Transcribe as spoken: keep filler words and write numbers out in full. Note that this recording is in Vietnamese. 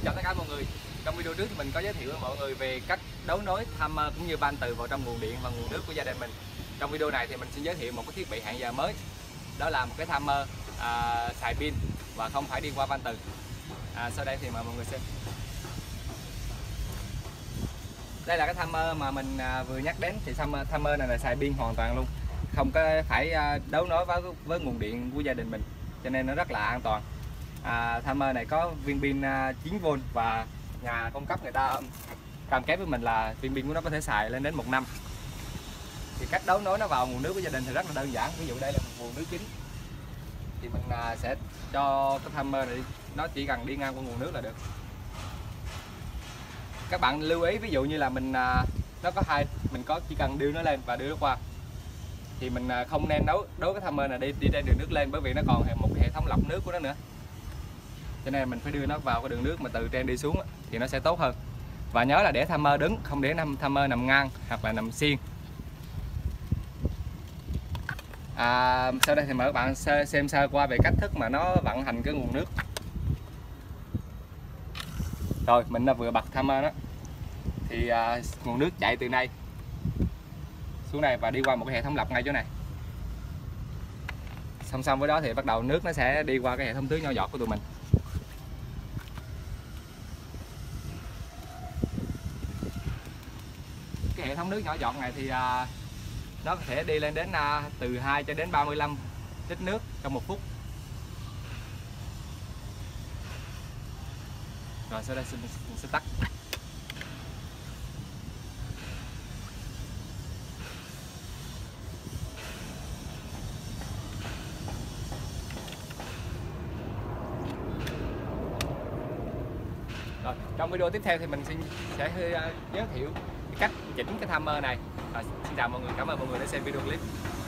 chào tất cả mọi người. Trong video trước thì mình có giới thiệu với mọi người về cách đấu nối timer cũng như van từ vào trong nguồn điện và nguồn nước của gia đình mình. Trong video này thì mình xin giới thiệu một cái thiết bị hẹn giờ mới. Đó là một cái timer à, xài pin và không phải đi qua van từ. À, sau đây thì mời mọi người xem. Đây là cái timer mà mình à, vừa nhắc đến. Thì timer này là xài pin hoàn toàn luôn, không có phải à, đấu nối với với nguồn điện của gia đình mình, cho nên nó rất là an toàn. À, timer này có viên pin à, chín vôn và nhà cung cấp người ta cam kết với mình là viên pin của nó có thể xài lên đến một năm. Thì cách đấu nối nó vào nguồn nước của gia đình thì rất là đơn giản. Ví dụ đây là một nguồn nước chính thì mình à, sẽ cho cái timer này nó chỉ cần đi ngang qua nguồn nước là được. Các bạn lưu ý, ví dụ như là mình à, nó có hai, mình có chỉ cần đưa nó lên và đưa nó qua thì mình à, không nên đấu đấu cái timer này đi đi trên đường nước lên, bởi vì nó còn một cái hệ thống lọc nước của nó nữa, cho nên mình phải đưa nó vào cái đường nước mà từ trên đi xuống thì nó sẽ tốt hơn. Và nhớ là để timer đứng, không để timer nằm ngang hoặc là nằm xiên. À, sau đây thì mời các bạn xem sơ qua về cách thức mà nó vận hành cái nguồn nước. Rồi mình đã vừa bật timer đó thì à, nguồn nước chạy từ đây xuống đây và đi qua một cái hệ thống lọc ngay chỗ này. Song song với đó thì bắt đầu nước nó sẽ đi qua cái hệ thống tưới nhỏ giọt của tụi mình. Cái hệ thống nước nhỏ giọt này thì à, nó có thể đi lên đến à, từ hai cho đến ba mươi lăm lít nước trong một phút. Rồi sau đây mình sẽ tắt. Rồi, trong video tiếp theo thì mình xin sẽ giới thiệu cái cách chỉnh cái timer này. Rồi, xin chào mọi người, cảm ơn mọi người đã xem video clip.